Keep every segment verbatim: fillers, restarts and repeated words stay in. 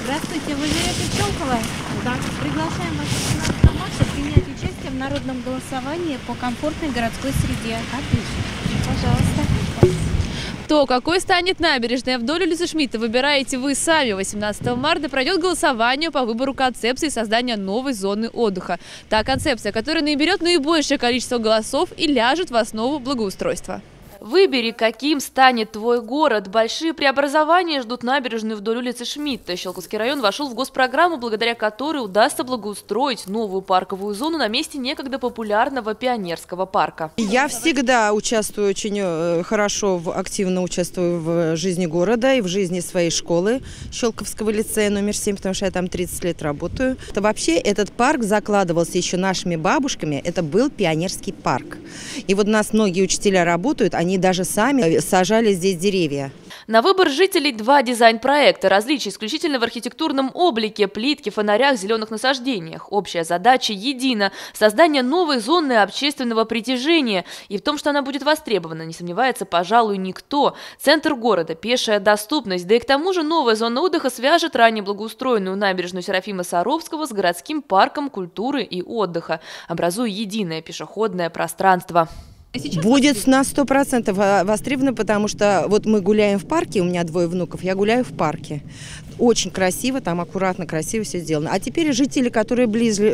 Здравствуйте, вы живете в Щелково? Да. Приглашаем вас семнадцатого марта принять участие в народном голосовании по комфортной городской среде. Отлично. Пожалуйста. То, какой станет набережная вдоль улицы Шмидта, выбираете вы сами. восемнадцатого марта пройдет голосование по выбору концепции создания новой зоны отдыха. Та концепция, которая наберет наибольшее количество голосов и ляжет в основу благоустройства. Выбери, каким станет твой город. Большие преобразования ждут набережную вдоль улицы Шмидта. Щелковский район вошел в госпрограмму, благодаря которой удастся благоустроить новую парковую зону на месте некогда популярного Пионерского парка. Я всегда участвую очень хорошо, активно участвую в жизни города и в жизни своей школы Щелковского лицея номер семь, потому что я там тридцать лет работаю. Это вообще этот парк закладывался еще нашими бабушками. Это был Пионерский парк. И вот у нас многие учителя работают, они Они даже сами сажали здесь деревья. На выбор жителей два дизайн-проекта. Различия исключительно в архитектурном облике, плитке, фонарях, зеленых насаждениях. Общая задача едина – создание новой зоны общественного притяжения. И в том, что она будет востребована, не сомневается, пожалуй, никто. Центр города, пешая доступность. Да и к тому же новая зона отдыха свяжет ранее благоустроенную набережную Серафима Саровского с городским парком культуры и отдыха, образуя единое пешеходное пространство. Будет на сто процентов востребовано, потому что вот мы гуляем в парке, у меня двое внуков, я гуляю в парке. Очень красиво, там аккуратно, красиво все сделано. А теперь жители, которые ближе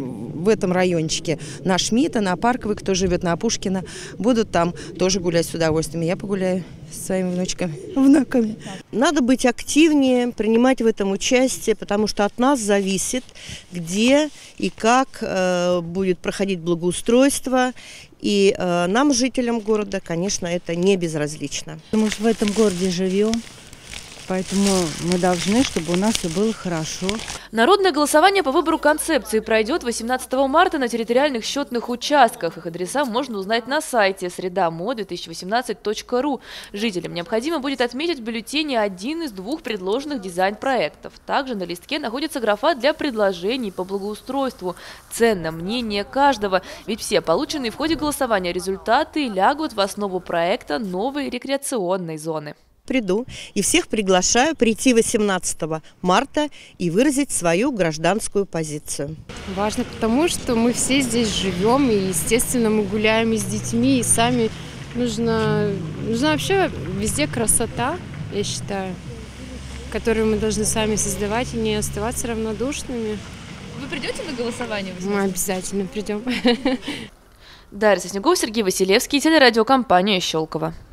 в этом райончике, на Шмидта, на Парковой, кто живет на Пушкина, будут там тоже гулять с удовольствием. Я погуляю со своими внучками, внуками. Надо быть активнее, принимать в этом участие, потому что от нас зависит, где и как э, будет проходить благоустройство. И э, нам, жителям города, конечно, это не безразлично. Мы же в этом городе живем, поэтому мы должны, чтобы у нас все было хорошо. Народное голосование по выбору концепции пройдет восемнадцатого марта на территориальных счетных участках. Их адреса можно узнать на сайте среда.мо две тысячи восемнадцать точка ру. Жителям необходимо будет отметить в бюллетене один из двух предложенных дизайн-проектов. Также на листке находится графа для предложений по благоустройству. Ценно мнение каждого, ведь все полученные в ходе голосования результаты лягут в основу проекта новой рекреационной зоны. Приду и всех приглашаю прийти восемнадцатого марта и выразить свою гражданскую позицию. Важно потому, что мы все здесь живем, и, естественно, мы гуляем и с детьми, и сами. Нужно, нужна вообще везде красота, я считаю, которую мы должны сами создавать и не оставаться равнодушными. Вы придете на голосование? Мы обязательно придем. Дарья Соснегова, Сергей Василевский, телерадиокомпания «Щелково».